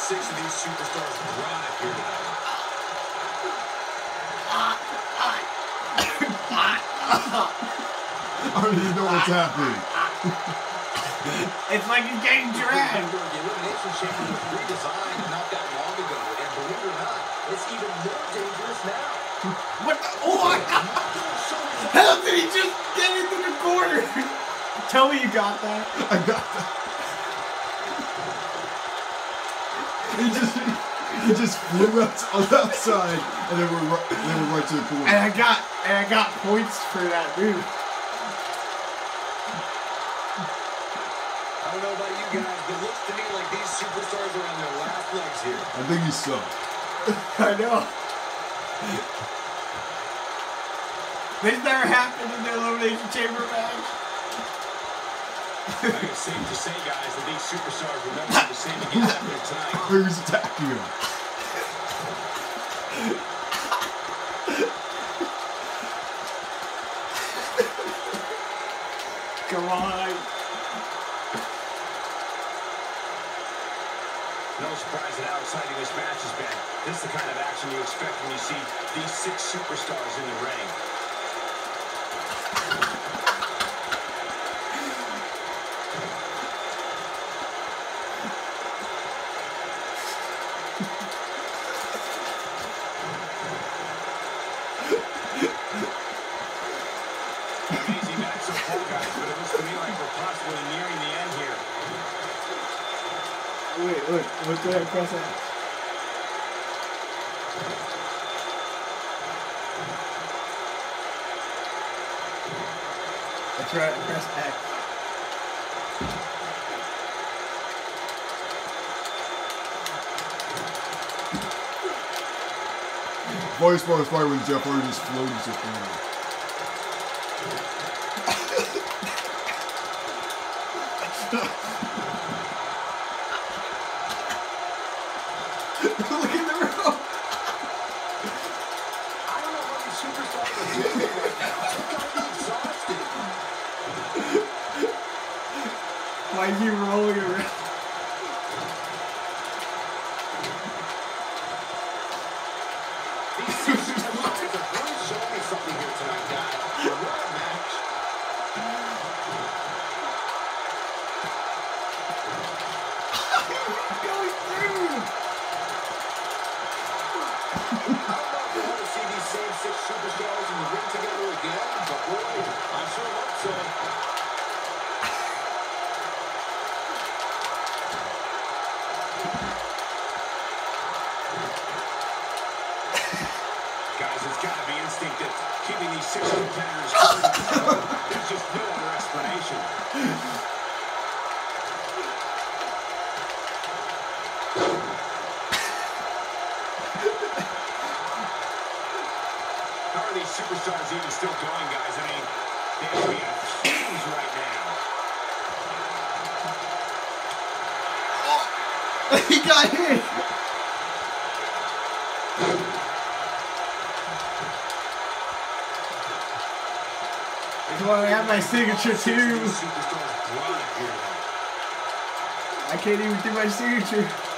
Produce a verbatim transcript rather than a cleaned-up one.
six of these superstars brought it here tonight. I don't even know what's happening. It's like he's getting dragged. The Elimination Chamber was redesigned not that long ago, and believe it or not, it's even more dangerous now. What the? Oh, I, how did he just get into the corner? Tell me you got that. I got that. He just he just flew out on the outside, and then we're right, then we're right to the corner. And I got and I got points for that move. I don't know about you guys, but it looks to me like these superstars are on their last legs here. I think he's so. I know. This never happened in the Elimination Chamber match. I think it's safe to say, guys, that these superstars will never be the same again after tonight. Who's attacking him? Come on. No surprise at how exciting this match has been. This is the kind of action you expect when you see these six superstars in the ring. Amazing match so far, guys, but it looks to me like we're possibly nearing the end here. Wait, wait, what's that? Press X. That's right, press X. Funniest part is probably when Jeff Hardy just floated to the corner. Look at the rope. I don't know what these superstars are doing right now. They've got to be exhausted. Why is he rolling around? These six superstars are really showing me something here tonight, guys. What a match. Going through. I don't know if we'll ever see these same six superstars in the ring together again, but boy, I sure hope so. Guys, it's got to be instinct that keeping these six competitors covered. There's just no other explanation. How are these superstars even still going, guys? I mean, they have to be in flames right now. He got hit. Come on, I have my signature too. These superstars brought it here. I can't even do my signature.